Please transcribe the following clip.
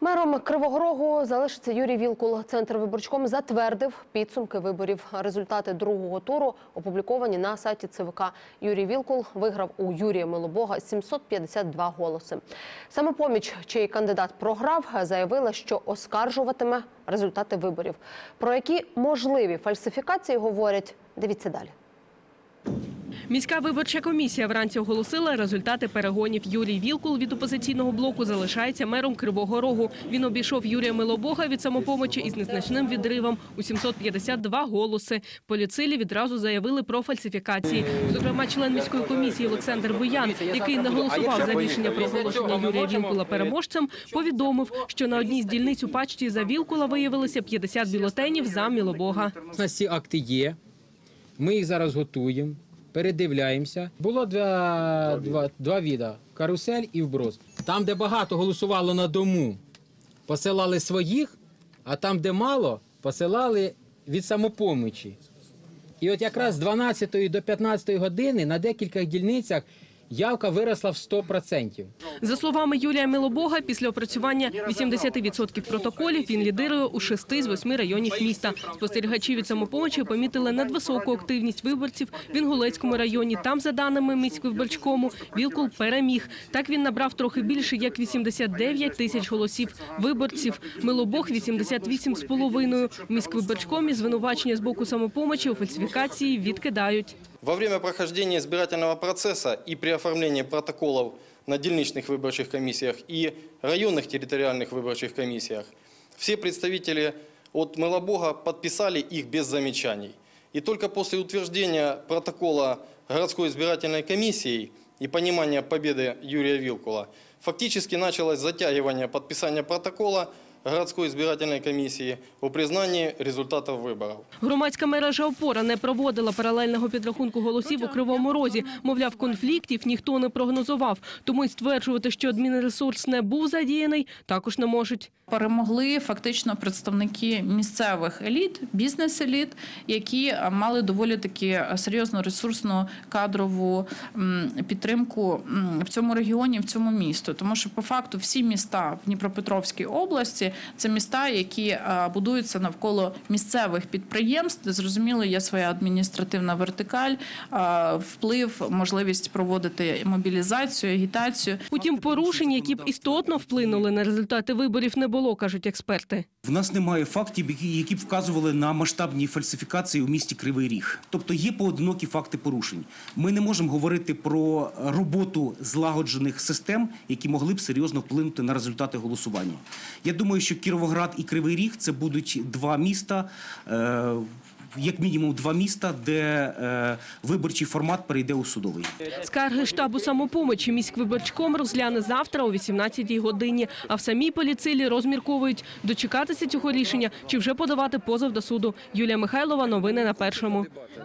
Мером Кривого Рогу залишиться Юрій Вілкул. Центрвиборчком затвердив підсумки виборів. Результати другого туру опубліковані на сайті ЦВК. Юрій Вілкул виграв у Юрія Милобога 752 голоси. Самопоміч, чий кандидат програв, заявила, що оскаржуватиме результати виборів. Про які можливі фальсифікації говорять, дивіться далі. Міська виборча комісія вранці оголосила результати перегонів. Юрій Вілкул від опозиційного блоку залишається мером Кривого Рогу. Він обійшов Юрія Милобога від самопомочі із незначним відривом у 752 голоси. Поліцилі відразу заявили про фальсифікації. Зокрема, член міської комісії Олександр Буян, який не голосував за рішення про оголошення Юрія Вілкула переможцем, повідомив, що на одній з дільниць у пачці за Вілкула виявилося 50 бюлетенів за Милобога. У нас ці акти є, ми їх зараз готуємо. Передивляємося. Було два види – карусель і вброс. Там, де багато голосувало на дому, посилали своїх, а там, де мало, посилали від самопомочі. І от якраз з 12 до 15 години на декількох дільницях явка виросла в 100%. За словами Юрія Милобога, після опрацювання 80% протоколів він лідирує у 6 з 8 районів міста. Спостерігачі від самопомочі помітили надвисоку активність виборців в Інгулецькому районі. Там, за даними міськвиборчкому, Вілкул переміг. Так він набрав трохи більше, як 89 тисяч голосів виборців. Милобог – 88,5. В міськвиборчкомі звинувачення з боку самопомочі у фальсифікації відкидають. Во время прохождения избирательного процесса и при оформлении протоколов на дільничных выборчих комиссиях и районных территориальных выборчих комиссиях все представители от Милобога подписали их без замечаний. И только после утверждения протокола городской избирательной комиссией и понимания победы Юрия Вілкула фактически началось затягивание подписания протокола городської збирательної комісії у признанні результатів виборів. Громадська мережа «Опора» не проводила паралельного підрахунку голосів у Кривому Розі. Мовляв, конфліктів ніхто не прогнозував. Тому й стверджувати, що адмінресурс не був задіяний, також не можуть. Перемогли фактично представники місцевих еліт, бізнес-еліт, які мали доволі таки серйозну ресурсну кадрову підтримку в цьому регіоні, в цьому місті. Тому що по факту всі міста в Дніпропетровській області – це міста, які будуються навколо місцевих підприємств, де, зрозуміло, є своя адміністративна вертикаль, вплив, можливість проводити мобілізацію, агітацію. Утім, порушень, які б істотно вплинули на результати виборів, не було, кажуть експерти. В нас немає фактів, які б вказували на масштабні фальсифікації у місті Кривий Ріг. Тобто є поодинокі факти порушень. Ми не можемо говорити про роботу злагоджених систем, які могли б серйозно вплинути на результати голосування. Я думаю, що Кіровоград і Кривий Ріг – це будуть два міста, як мінімум два міста, де виборчий формат перейде у судовий. Скарги штабу самопомочі міськвиборчком розгляне завтра о 18-й годині. А в самій поліцилі розмірковують, дочекатися цього рішення чи вже подавати позов до суду. Юлія Михайлова, новини на Першому.